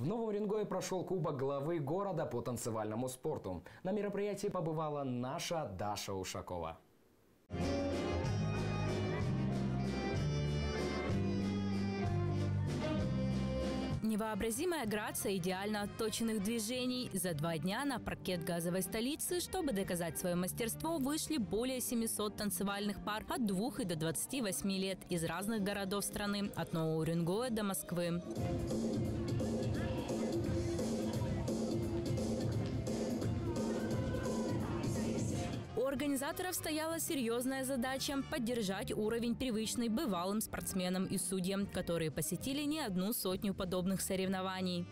В Новом Уренгое прошел Кубок главы города по танцевальному спорту. На мероприятии побывала наша Даша Ушакова. Невообразимая грация идеально отточенных движений. За 2 дня на паркет газовой столицы, чтобы доказать свое мастерство, вышли более 700 танцевальных пар от 2 и до 28 лет из разных городов страны, от Нового Уренгоя до Москвы. У организаторов стояла серьезная задача – поддержать уровень, привычный бывалым спортсменам и судьям, которые посетили не одну сотню подобных соревнований.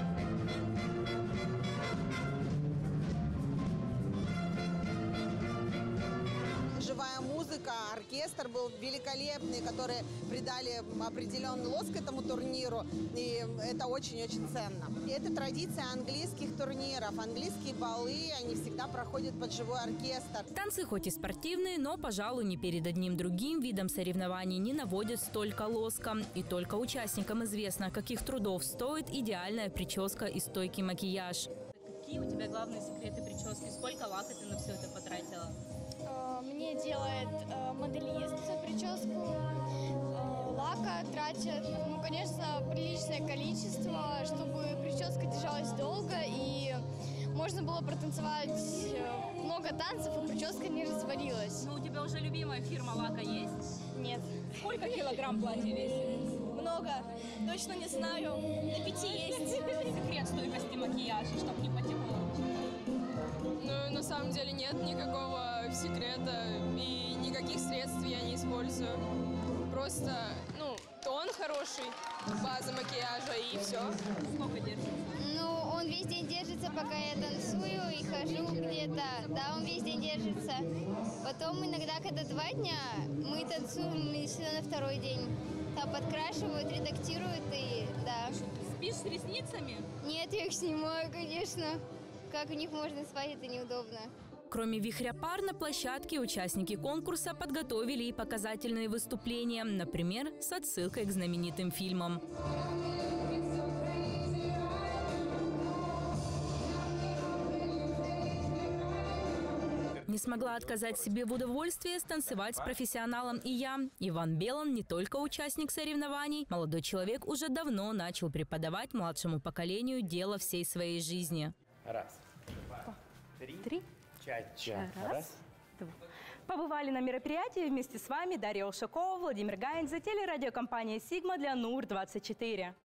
Живая музыка, оркестр был великолепный, которые придали определенный лоск этому турниру, и это очень-очень ценно. И это традиция английских турниров. Английские балы, они всегда проходят под живой оркестр. Танцы хоть и спортивные, но, пожалуй, ни перед одним другим видом соревнований не наводят столько лоска. И только участникам известно, каких трудов стоит идеальная прическа и стойкий макияж. Какие у тебя главные секреты прически? Сколько лака ты на все это потратила? Мне делает моделист прическу, лака тратят, конечно, приличное количество, чтобы прическа держалась долго и можно было протанцевать много танцев, и прическа не развалилась. Ну, у тебя уже любимая фирма лака есть? Нет. Сколько килограмм платья весит? Много. Точно не знаю. До 5 есть. Секрет стойкости макияжа, чтобы не потекло. Ну, на самом деле нет никакого секрета и никаких средств я не использую. Просто, тон хороший, база макияжа и все. Сколько держится? Он весь день держится, пока я танцую и хожу где-то. Да, он весь день держится. Потом иногда, когда 2 дня, мы танцуем еще на 2-й день. Там подкрашивают, редактируют и да. Спишь с ресницами? Нет, я их снимаю, конечно. Как у них можно спать, это неудобно. Кроме вихря пар, на площадке участники конкурса подготовили и показательные выступления, например, с отсылкой к знаменитым фильмам. Не смогла отказать себе в удовольствии станцевать с профессионалом и я. Иван Белан не только участник соревнований. Молодой человек уже давно начал преподавать младшему поколению дело всей своей жизни. Раз, два, три. Ча-ча. Раз, два. Побывали на мероприятии вместе с вами Дарья Ушакова, Владимир Гаинзе, телерадиокомпания «Сигма» для НУР-24.